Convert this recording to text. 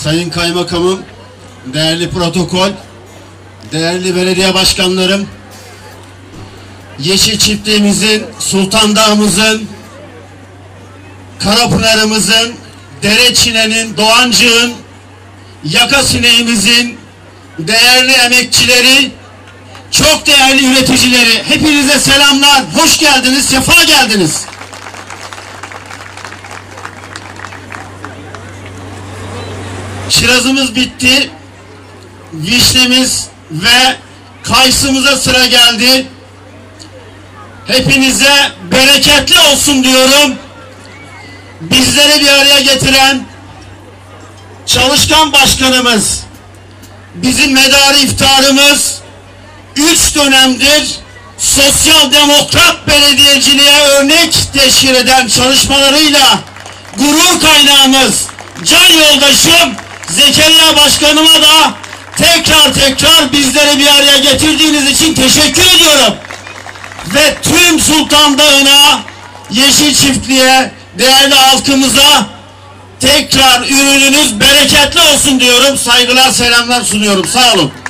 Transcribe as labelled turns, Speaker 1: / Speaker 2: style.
Speaker 1: Sayın Kaymakamım, değerli protokol, değerli belediye başkanlarım, Yeşil Çiftliğimizin, Sultan Dağımızın, Karapınar'ımızın, Dereçine'nin, Doğancık'ın, Yaka Sineğimizin değerli emekçileri, çok değerli üreticileri, hepinize selamlar, hoş geldiniz, sefa geldiniz. Kirazımız bitti, vişnemiz ve kayısımıza sıra geldi. Hepinize bereketli olsun diyorum. Bizleri bir araya getiren çalışkan başkanımız, bizim medarı iftiharımız, 3 dönemdir sosyal demokrat belediyeciliğe örnek teşkil eden çalışmalarıyla gurur kaynağımız, can yoldaşım Zekeriya Başkanıma da tekrar bizleri bir araya getirdiğiniz için teşekkür ediyorum. Ve tüm Sultan Dağı'na, Yeşil Çiftliğe, değerli halkımıza tekrar ürününüz bereketli olsun diyorum. Saygılar, selamlar sunuyorum. Sağ olun.